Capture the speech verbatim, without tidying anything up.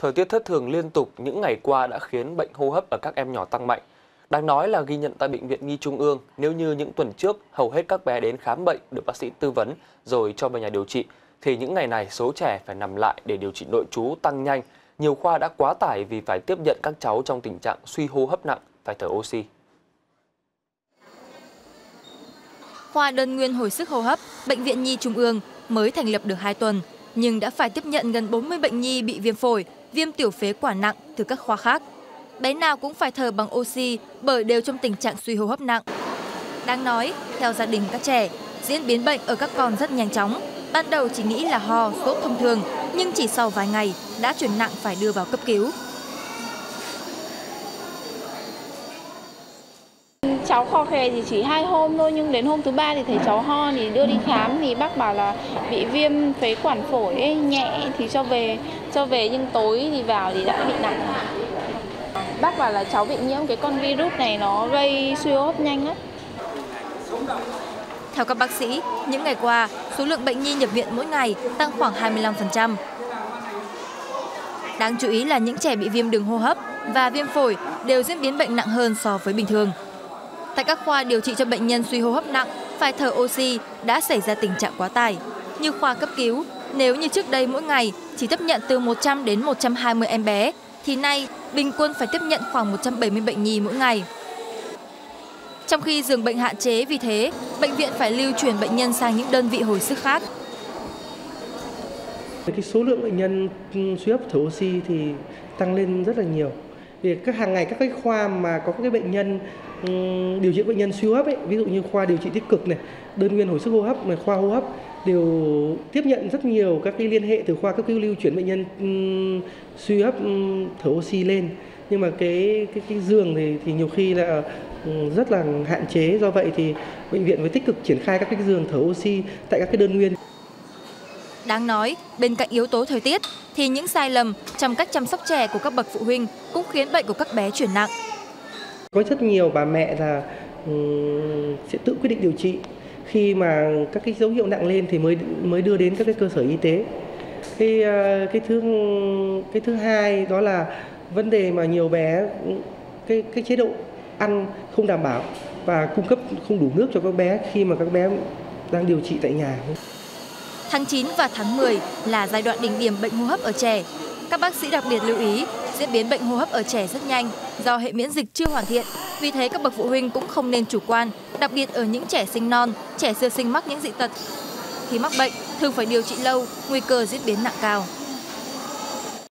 Thời tiết thất thường liên tục những ngày qua đã khiến bệnh hô hấp ở các em nhỏ tăng mạnh. Đáng nói là ghi nhận tại Bệnh viện Nhi Trung ương, nếu như những tuần trước hầu hết các bé đến khám bệnh được bác sĩ tư vấn rồi cho về nhà điều trị, thì những ngày này số trẻ phải nằm lại để điều trị nội trú tăng nhanh. Nhiều khoa đã quá tải vì phải tiếp nhận các cháu trong tình trạng suy hô hấp nặng, phải thở oxy. Khoa đơn nguyên hồi sức hô hấp, Bệnh viện Nhi Trung ương mới thành lập được hai tuần, nhưng đã phải tiếp nhận gần bốn mươi bệnh nhi bị viêm phổi, viêm tiểu phế quản nặng từ các khoa khác. Bé nào cũng phải thở bằng oxy bởi đều trong tình trạng suy hô hấp nặng. Đáng nói, theo gia đình các trẻ, diễn biến bệnh ở các con rất nhanh chóng. Ban đầu chỉ nghĩ là ho, sốt thông thường, nhưng chỉ sau vài ngày đã chuyển nặng phải đưa vào cấp cứu. Cháu khò khè thì chỉ hai hôm thôi, nhưng đến hôm thứ ba thì thấy cháu ho thì đưa đi khám thì bác bảo là bị viêm phế quản phổi ấy, nhẹ thì cho về cho về nhưng tối thì vào thì đã bị nặng. Bác bảo là cháu bị nhiễm cái con virus này, nó gây suy hô hấp nhanh lắm. Theo các bác sĩ, những ngày qua, số lượng bệnh nhi nhập viện mỗi ngày tăng khoảng hai mươi lăm phần trăm. Đáng chú ý là những trẻ bị viêm đường hô hấp và viêm phổi đều diễn biến bệnh nặng hơn so với bình thường. Tại các khoa điều trị cho bệnh nhân suy hô hấp nặng phải thở oxy đã xảy ra tình trạng quá tải. Như khoa cấp cứu, nếu như trước đây mỗi ngày chỉ tiếp nhận từ một trăm đến một trăm hai mươi em bé, thì nay bình quân phải tiếp nhận khoảng một trăm bảy mươi bệnh nhi mỗi ngày. Trong khi giường bệnh hạn chế, vì thế, bệnh viện phải lưu chuyển bệnh nhân sang những đơn vị hồi sức khác. Cái số lượng bệnh nhân suy hấp thở oxy thì tăng lên rất là nhiều. Vì các hàng ngày các cái khoa mà có các cái bệnh nhân điều trị bệnh nhân suy hô hấp ấy, ví dụ như khoa điều trị tích cực này, đơn nguyên hồi sức hô hấp này, khoa hô hấp đều tiếp nhận rất nhiều các cái liên hệ từ khoa cấp cứu lưu chuyển bệnh nhân um, suy hấp um, thở oxy lên. Nhưng mà cái cái cái giường thì thì nhiều khi là um, rất là hạn chế, do vậy thì bệnh viện phải tích cực triển khai các cái giường thở oxy tại các cái đơn nguyên. Đáng nói, bên cạnh yếu tố thời tiết thì những sai lầm trong cách chăm sóc trẻ của các bậc phụ huynh cũng khiến bệnh của các bé chuyển nặng. Có rất nhiều bà mẹ là um, sẽ tự quyết định điều trị, khi mà các cái dấu hiệu nặng lên thì mới mới đưa đến các cái cơ sở y tế. Cái cái thứ cái thứ hai đó là vấn đề mà nhiều bé cái cái chế độ ăn không đảm bảo và cung cấp không đủ nước cho các bé khi mà các bé đang điều trị tại nhà. Tháng chín và tháng mười là giai đoạn đỉnh điểm bệnh hô hấp ở trẻ. Các bác sĩ đặc biệt lưu ý, diễn biến bệnh hô hấp ở trẻ rất nhanh do hệ miễn dịch chưa hoàn thiện. Vì thế các bậc phụ huynh cũng không nên chủ quan, đặc biệt ở những trẻ sinh non, trẻ sơ sinh mắc những dị tật. Khi mắc bệnh, thường phải điều trị lâu, nguy cơ diễn biến nặng cao.